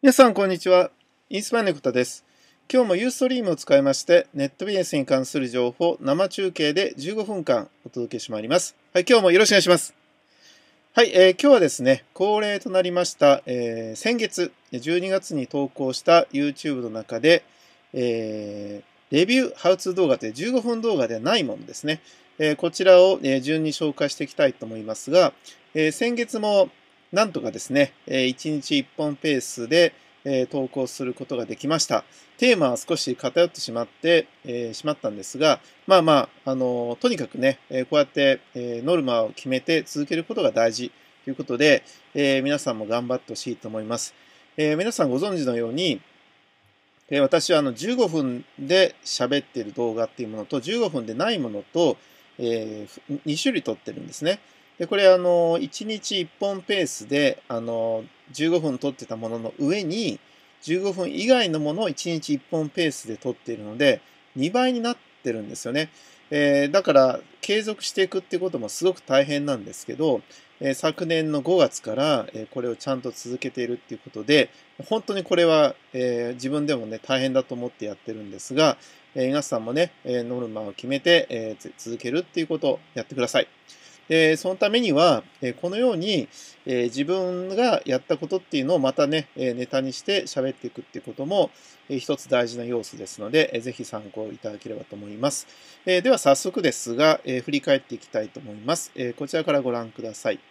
皆さん、こんにちは。インスパイネクタです。今日もユーストリームを使いまして、ネットビジネスに関する情報、生中継で15分間お届けしてまいります。はい、今日もよろしくお願いします。はい、今日はですね、恒例となりました、先月、12月に投稿した YouTube の中で、レビュー、ハウツー動画という15分動画ではないものですね。こちらを、順に紹介していきたいと思いますが、先月もなんとかですね、1日1本ペースで、投稿することができました。テーマは少し偏ってしまったんですが、とにかくね、こうやって、ノルマを決めて続けることが大事ということで、皆さんも頑張ってほしいと思います。皆さんご存知のように、私は15分で喋っている動画っていうものと15分でないものと、2種類撮ってるんですね。で、これ1日1本ペースで15分撮ってたものの上に15分以外のものを1日1本ペースで撮っているので2倍になってるんですよね。だから継続していくっていうこともすごく大変なんですけど、昨年の5月から、これをちゃんと続けているっていうことで、本当にこれは、自分でもね、大変だと思ってやってるんですが、皆さんもね、ノルマを決めて、続けるっていうことをやってください。そのためには、このように、自分がやったことっていうのをまたね、ネタにして喋っていくっていうことも、一つ大事な要素ですので、ぜひ参考いただければと思います。では早速ですが、振り返っていきたいと思います。こちらからご覧ください。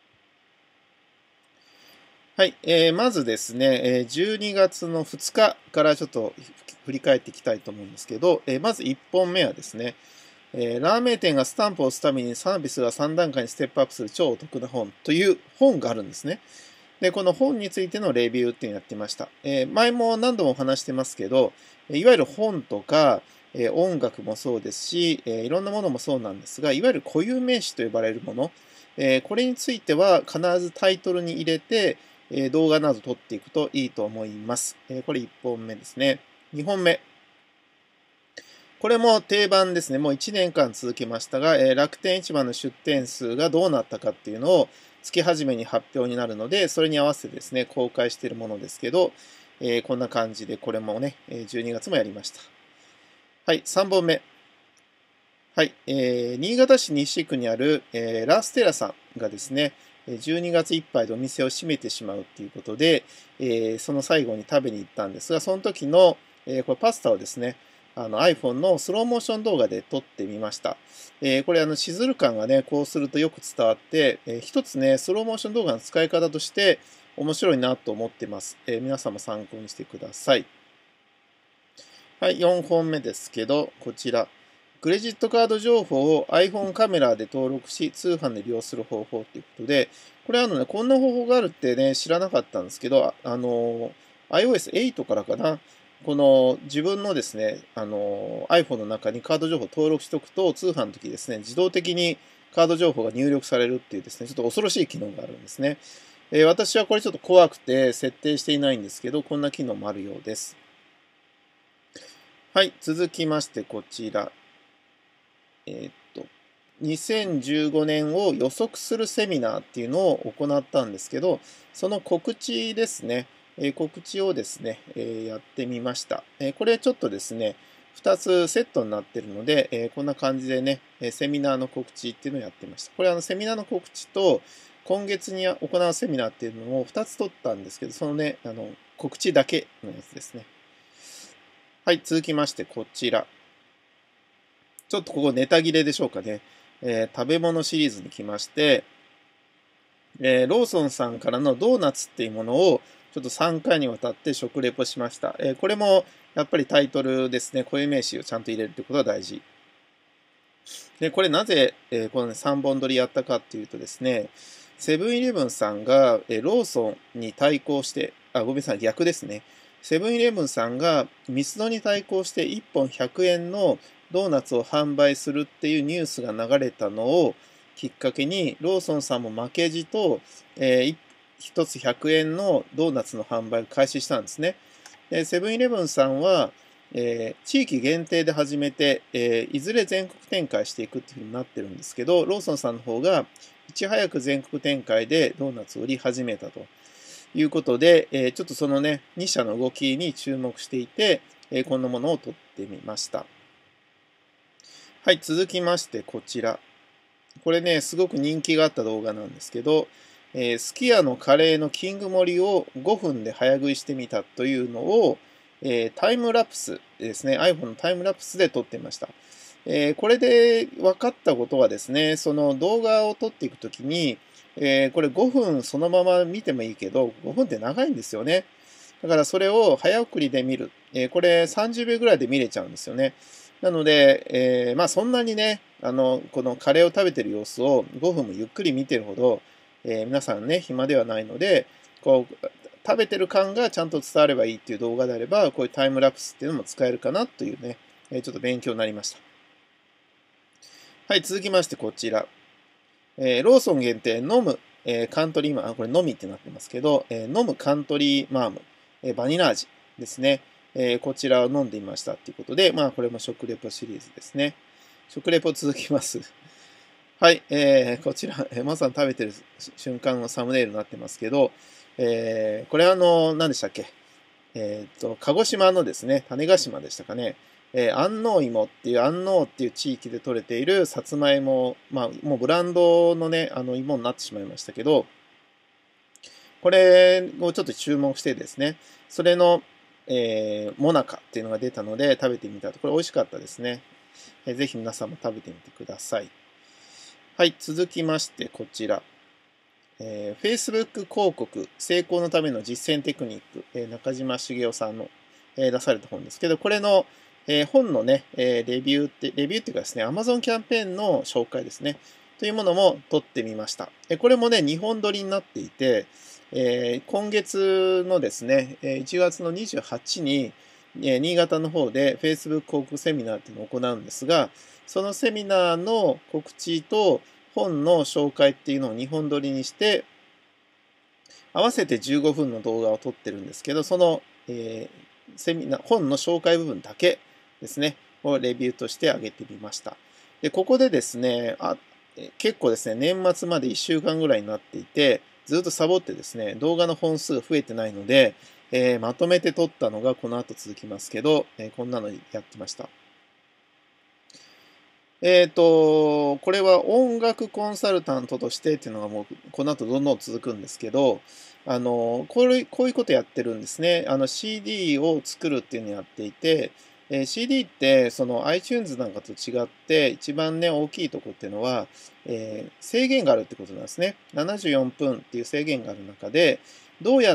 はい、まずですね、12月の2日からちょっと振り返っていきたいと思うんですけど、まず1本目はですね、ラーメン店がスタンプを押すためにサービスが3段階にステップアップする超お得な本という本があるんですね。で、この本についてのレビューっていうのをやってました。前も何度もお話してますけど、いわゆる本とか、音楽もそうですし、いろんなものもそうなんですが、いわゆる固有名詞と呼ばれるもの、これについては必ずタイトルに入れて、動画など撮っていくといいと思います。これ1本目ですね。2本目。これも定番ですね。もう1年間続けましたが、楽天市場の出店数がどうなったかっていうのを月始めに発表になるので、それに合わせてですね、公開しているものですけど、こんな感じでこれもね、12月もやりました。はい、3本目。はい、新潟市西区にある、ラーステラさんがですね、12月いっぱいでお店を閉めてしまうということで、その最後に食べに行ったんですが、その時の、これパスタをですね、iPhone のスローモーション動画で撮ってみました。これシズル感がね、こうするとよく伝わって、一つね、スローモーション動画の使い方として面白いなと思ってます。皆さんも参考にしてください。はい、4本目ですけど、こちら。クレジットカード情報を iPhone カメラで登録し、通販で利用する方法ということで、これこんな方法があるってね、知らなかったんですけど、iOS8 からかな。この自分のですね、iPhone の中にカード情報を登録しておくと、通販の時ですね、自動的にカード情報が入力されるっていうですね、ちょっと恐ろしい機能があるんですね。私はこれちょっと怖くて設定していないんですけど、こんな機能もあるようです。はい、続きましてこちら。2015年を予測するセミナーっていうのを行ったんですけど、その告知ですね、告知をですね、やってみました。これちょっとですね、2つセットになっているので、こんな感じでね、セミナーの告知っていうのをやってみました。これセミナーの告知と、今月に行うセミナーっていうのを2つ取ったんですけど、そのね、告知だけのやつですね。はい、続きましてこちら。ちょっとここネタ切れでしょうかね。食べ物シリーズに来まして、ローソンさんからのドーナツっていうものをちょっと3回にわたって食レポしました。これもやっぱりタイトルですね、固有名詞をちゃんと入れるってことが大事。で、これなぜ、この、ね、3本撮りやったかっていうとですね、セブンイレブンさんが、ローソンに対抗して、ごめんなさい、逆ですね。セブンイレブンさんがミスドに対抗して1本100円のドーナツを販売するっていうニュースが流れたのをきっかけに、ローソンさんも負けじと、1つ100円のドーナツの販売を開始したんですね。で、セブンイレブンさんは、地域限定で始めて、いずれ全国展開していくっていうふうになってるんですけど、ローソンさんの方がいち早く全国展開でドーナツを売り始めたと。 いうことで、ちょっとそのね、2社の動きに注目していて、こんなものを撮ってみました。はい、続きましてこちら。これね、すごく人気があった動画なんですけど、すき家のカレーのキング盛りを5分で早食いしてみたというのを、タイムラプスですね、iPhone のタイムラプスで撮ってみました。これで分かったことはですね、その動画を撮っていくときに、これ5分そのまま見てもいいけど、5分って長いんですよね。だからそれを早送りで見る。これ30秒ぐらいで見れちゃうんですよね。なので、まあそんなにね、このカレーを食べてる様子を5分もゆっくり見てるほど、皆さんね、暇ではないので、こう、食べてる感がちゃんと伝わればいいっていう動画であれば、こういうタイムラプスっていうのも使えるかなというね、ちょっと勉強になりました。はい、続きましてこちら。ローソン限定飲む、カントリーマーム、これ飲みってなってますけど、飲むカントリーマーム、バニラ味ですね。こちらを飲んでみましたっていうことで、まあこれも食レポシリーズですね。食レポ続きます。はい、こちら、まさに食べてる瞬間のサムネイルになってますけど、これ何でしたっけ？鹿児島のですね、種子島でしたかね、安納芋っていう、安納っていう地域で採れているさつまいも、まあ、もうブランドのね、芋になってしまいましたけど、これをちょっと注目してですね、それの、モナカっていうのが出たので食べてみたと。これ美味しかったですね。ぜひ皆さんも食べてみてください。はい、続きましてこちら。Facebook 広告成功のための実践テクニック、中島茂雄さんの、出された本ですけど、これの、本のね、レビューっていうかですね、Amazon キャンペーンの紹介ですね、というものも撮ってみました。これもね、2本撮りになっていて、今月のですね、1月の28日に、新潟の方で Facebook 広告セミナーっていうのを行うんですが、そのセミナーの告知と本の紹介っていうのを2本撮りにして、合わせて15分の動画を撮ってるんですけど、その、セミナー、本の紹介部分だけですね、をレビューとして上げてみました。で、ここでですね、結構ですね、年末まで1週間ぐらいになっていて、ずっとサボってですね、動画の本数が増えてないので、まとめて撮ったのがこの後続きますけど、こんなのやってました。これは音楽コンサルタントとしてっていうのがもう、この後どんどん続くんですけど、こういうことやってるんですね。CD を作るっていうのをやっていて、CD ってその iTunes なんかと違って一番ね、大きいとこっていうのは、制限があるってことなんですね。74分っていう制限がある中で、どうやって、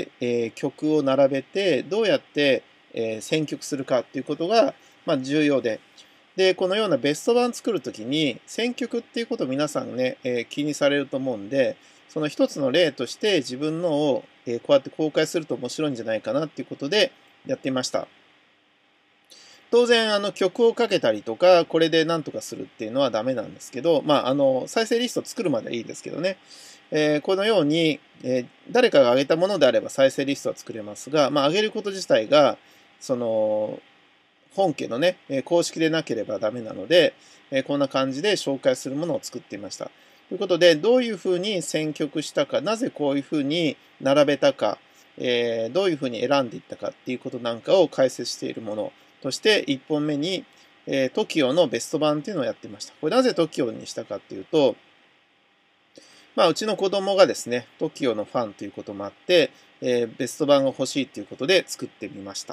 曲を並べて、どうやって、選曲するかっていうことが、まあ、重要で、このようなベスト版作るときに、選曲っていうことを皆さんね、気にされると思うんで、その一つの例として自分のを、こうやって公開すると面白いんじゃないかなっていうことでやってみました。当然、曲をかけたりとか、これで何とかするっていうのはダメなんですけど、まあ、再生リスト作るまではいいですけどね。このように、誰かが上げたものであれば再生リストは作れますが、まあ、上げること自体が、その、本家のね、公式でなければダメなので、こんな感じで紹介するものを作ってみました。ということで、どういうふうに選曲したか、なぜこういうふうに並べたか、どういうふうに選んでいったかっていうことなんかを解説しているものとして、1本目に、TOKIO のベスト版っていうのをやってました。これなぜ TOKIO にしたかっていうと、まあ、うちの子供がですね、TOKIO のファンということもあって、ベスト版が欲しいということで作ってみました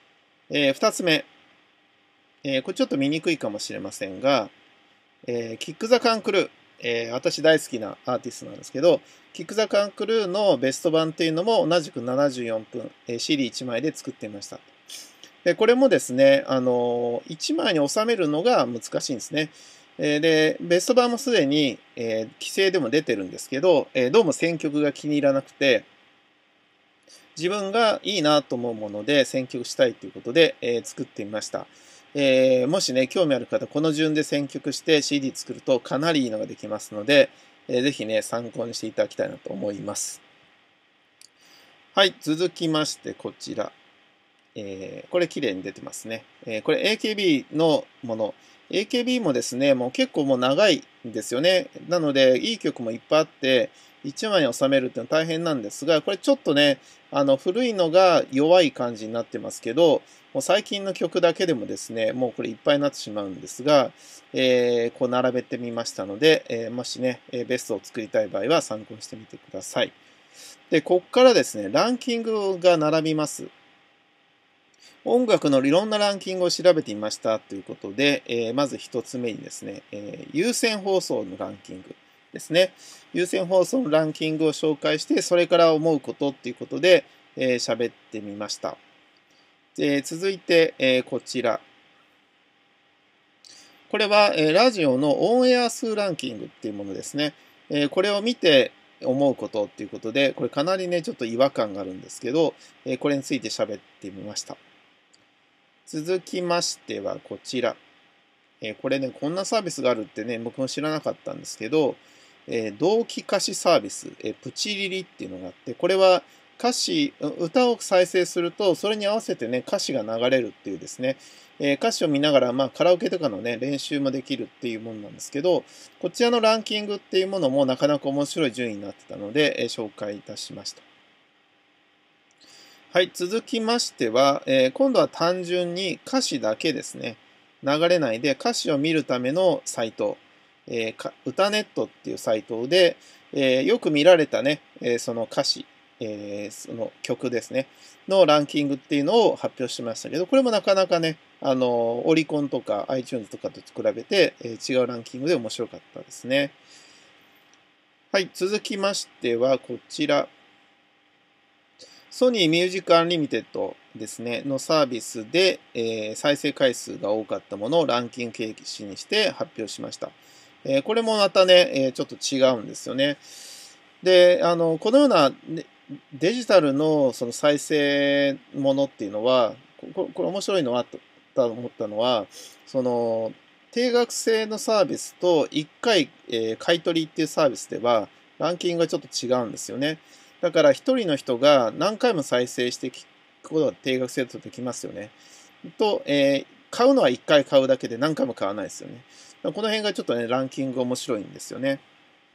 。2つ目、これちょっと見にくいかもしれませんが、キック・ザ・カンクルー、私大好きなアーティストなんですけど、キック・ザ・カンクルーのベスト版っていうのも同じく74分、CD1 枚で作ってみました。で、これもですね、1枚に収めるのが難しいんですね。で、ベスト版もすでに、規制でも出てるんですけど、どうも選曲が気に入らなくて、自分がいいなと思うもので選曲したいということで、作ってみました。もしね、興味ある方、この順で選曲して CD 作るとかなりいいのができますので、ぜひね、参考にしていただきたいなと思います。はい、続きましてこちら。 これ綺麗に出てますね。これ AKB のもの。AKB もですね、もう結構もう長いんですよね。なので、いい曲もいっぱいあって、1枚に収めるっていうのは大変なんですが、これちょっとね、古いのが弱い感じになってますけど、もう最近の曲だけでもですね、もうこれいっぱいになってしまうんですが、こう並べてみましたので、もしね、ベストを作りたい場合は参考にしてみてください。で、こっからですね、ランキングが並びます。音楽のいろんなランキングを調べてみましたということで、まず一つ目にですね、有線放送のランキングですね。有線放送のランキングを紹介して、それから思うことっていうことで喋ってみました。続いて、こちら。これはラジオのオンエア数ランキングっていうものですね。これを見て思うことっていうことで、これかなりね、ちょっと違和感があるんですけど、これについて喋ってみました。続きましてはこちら。これね、こんなサービスがあるってね、僕も知らなかったんですけど、同期歌詞サービス、プチリリっていうのがあって、これは歌を再生すると、それに合わせてね、歌詞が流れるっていうですね、歌詞を見ながら、まあ、カラオケとかのね、練習もできるっていうものなんですけど、こちらのランキングっていうものもなかなか面白い順位になってたので、紹介いたしました。はい、続きましては、今度は単純に歌詞だけですね。流れないで歌詞を見るためのサイト、歌ネットっていうサイトで、よく見られたね、その歌詞、その曲ですね、のランキングっていうのを発表しましたけど、これもなかなかね、オリコンとか iTunes とかと比べて、違うランキングで面白かったですね。はい、続きましてはこちら。ソニーミュージックアンリミテッドですね、のサービスで、再生回数が多かったものをランキング形式にして発表しました。これもまたね、ちょっと違うんですよね。で、このようなデジタルのその再生ものっていうのは、これ面白いのはと思ったのは、その、定額制のサービスと1回、買い取りっていうサービスでは、ランキングがちょっと違うんですよね。だから一人の人が何回も再生して聞くことが定額制だとできますよね。と、買うのは1回買うだけで何回も買わないですよね。この辺がちょっとね、ランキング面白いんですよね。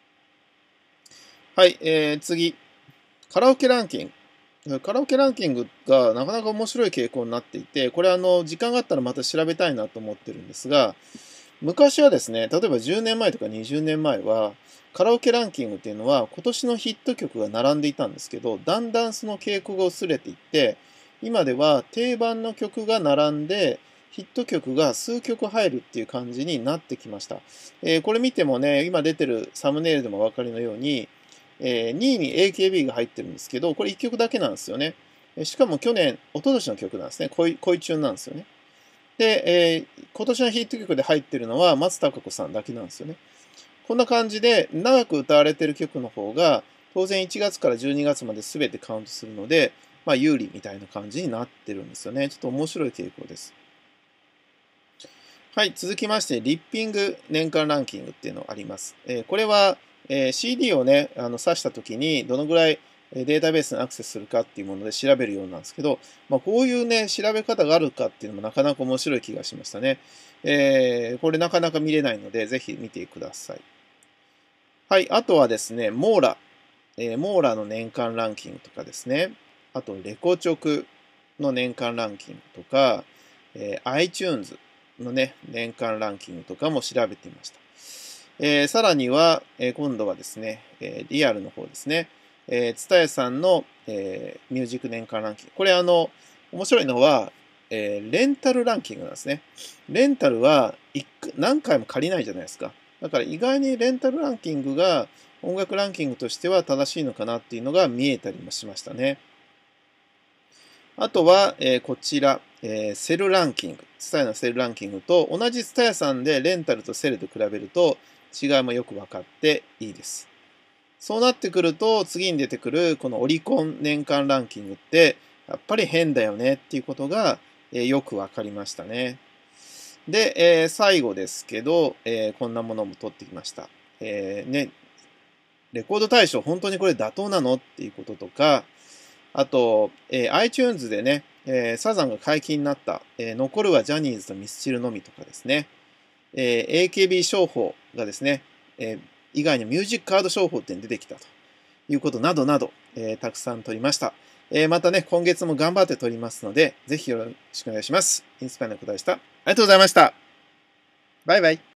はい、次。カラオケランキング。カラオケランキングがなかなか面白い傾向になっていて、これ時間があったらまた調べたいなと思ってるんですが、昔はですね、例えば10年前とか20年前は、カラオケランキングっていうのは今年のヒット曲が並んでいたんですけど、だんだんその傾向が薄れていって、今では定番の曲が並んで、ヒット曲が数曲入るっていう感じになってきました。これ見てもね、今出てるサムネイルでもお分かりのように、2位に AKB が入ってるんですけど、これ1曲だけなんですよね。しかも去年、一昨年の曲なんですね。恋チューンなんですよね。で、今年のヒット曲で入ってるのは松たか子さんだけなんですよね。こんな感じで長く歌われてる曲の方が当然1月から12月まで全てカウントするので、まあ有利みたいな感じになってるんですよね。ちょっと面白い傾向です。はい、続きましてリッピング年間ランキングっていうのがあります。これは、CD をね、挿した時にどのぐらいデータベースにアクセスするかっていうもので調べるようなんですけど、まあ、こういうね、調べ方があるかっていうのもなかなか面白い気がしましたね。これなかなか見れないので、ぜひ見てください。はい、あとはですね、モーラ。モーラの年間ランキングとかですね。あと、レコチョクの年間ランキングとか、iTunes のね、年間ランキングとかも調べてみました。さらには、今度はですね、リアルの方ですね。ツタヤさんの、ミュージック年間ランキング。これ面白いのは、レンタルランキングなんですね。レンタルは何回も借りないじゃないですか。だから意外にレンタルランキングが音楽ランキングとしては正しいのかなっていうのが見えたりもしましたね。あとは、こちら、セルランキング。ツタヤのセルランキングと同じツタヤさんでレンタルとセルと比べると違いもよく分かっていいです。そうなってくると次に出てくるこのオリコン年間ランキングってやっぱり変だよねっていうことが、よく分かりましたね。で、最後ですけど、こんなものも取ってきました。ね、レコード大賞本当にこれ妥当なのっていうこととか、あと、iTunes でね、 サザンが解禁になった、残るはジャニーズとミスチルのみとかですね、AKB 商法がですね、以外にミュージックカード商法って出てきたということなどなど、たくさん取りました。またね、今月も頑張って取りますので、ぜひよろしくお願いします。インスパイアの答えでした。ありがとうございました。バイバイ。